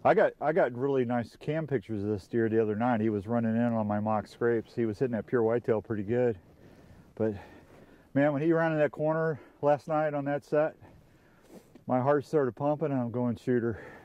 I got really nice cam pictures of this deer the other night. He was running in on my mock scrapes. He was hitting that pure whitetail pretty good. But man, when he ran in that corner last night on that set, my heart started pumping and I'm going, shooter.